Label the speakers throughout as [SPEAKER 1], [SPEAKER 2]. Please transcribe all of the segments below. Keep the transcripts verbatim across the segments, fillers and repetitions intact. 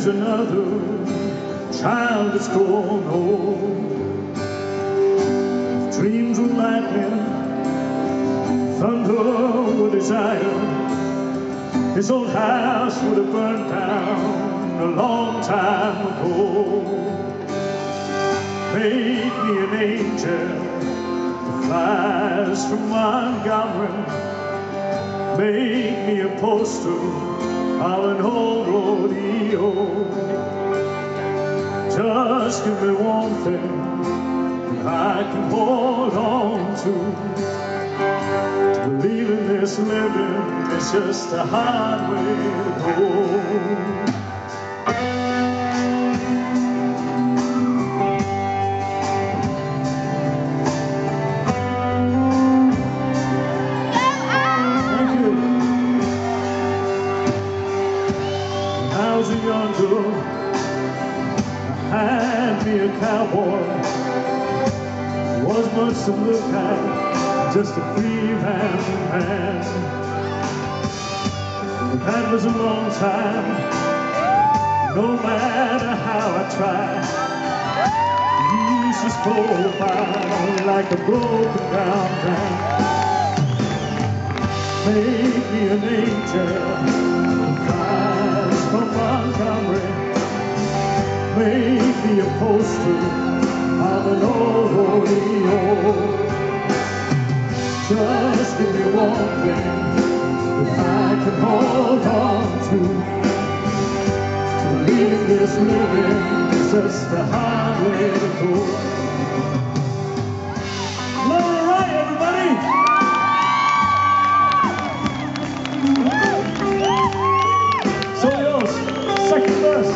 [SPEAKER 1] there's another child that's grown old. Dreams with lightning, thunder with desire. His old house would have burned down a long time ago. Make me an angel that flies from Montgomery. Make me a poster of an old rodeo. Just give me one thing I can hold on to. To believe in this living is just a hard way to go. Thank you. When I was a young girl, I had me a cowboy. Was much to look at, just a free man man. But that was a long time. No matter how I tried, he used to stroll by like a broken down man. Make me an angel that flies from Montgomery. Make me a poster of an old rodeo. Just give me one thing that I can hold on to. To leave this living is just a hard way to go. Laura Wright, everybody! So yours, second verse.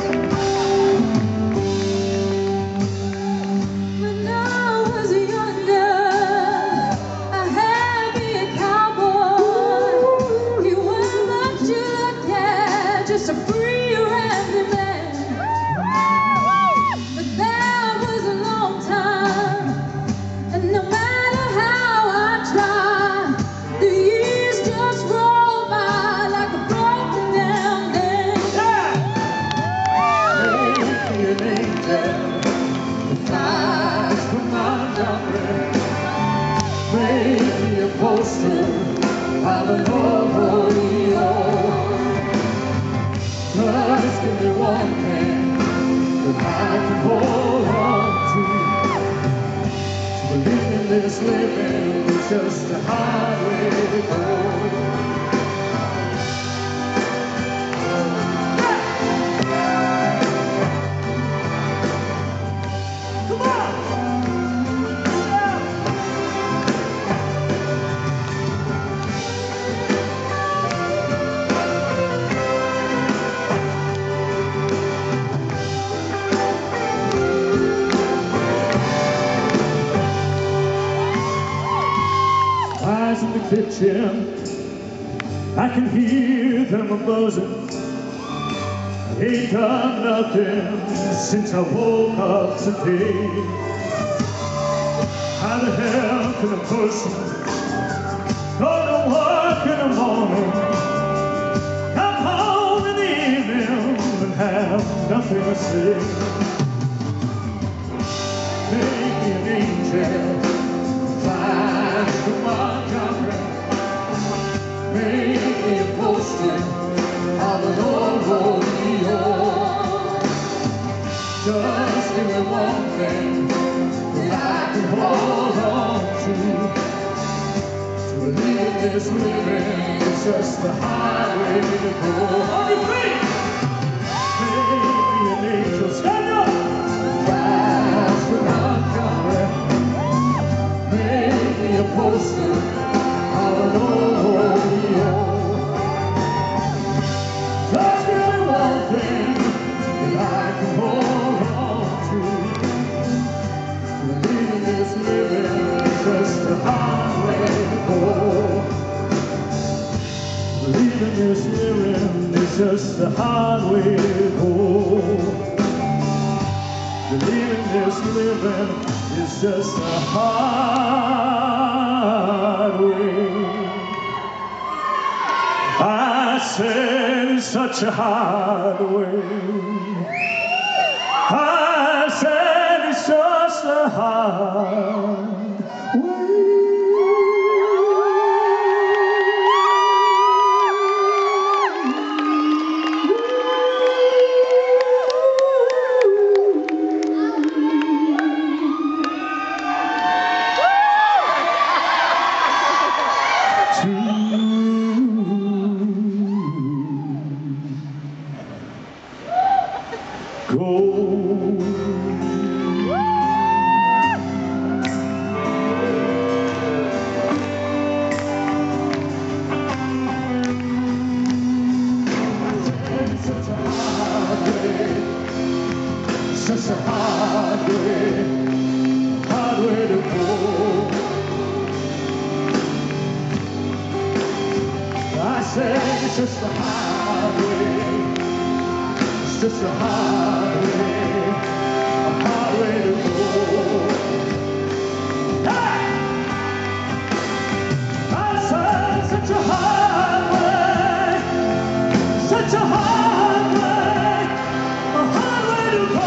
[SPEAKER 1] This living is just a hard way to go. Come on! In the kitchen, I can hear them a-buzzing. Ain't done nothing since I woke up today. How the hell can a person go to work in the morning, come home in the evening and have nothing to say? Make me an angel, flies from Montgomery. Make me a poster of an old rodeo. Just give me one thing that I can hold on to. To believe this living is just a hard way to go. On your feet! Make me an angel, stand up! Flies from Montgomery. Make me a poster of an old rodeo. Just give me one thing that I can hold on to. Believing this living is just a hard way to go. Believing this living is just a hard way to go. Believing this living is just a hard way. I said it's such a hard way hard way. Such a hard way, hard way to go. I say it's just a hard way, it's just a hard way, a hard way to go. Hey! I say such a hard way, such a hard way, a hard way to go.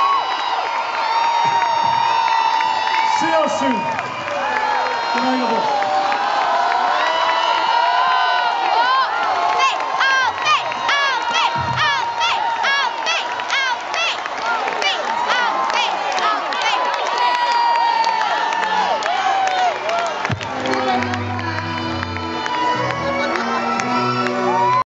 [SPEAKER 1] See you soon. Good night, everyone.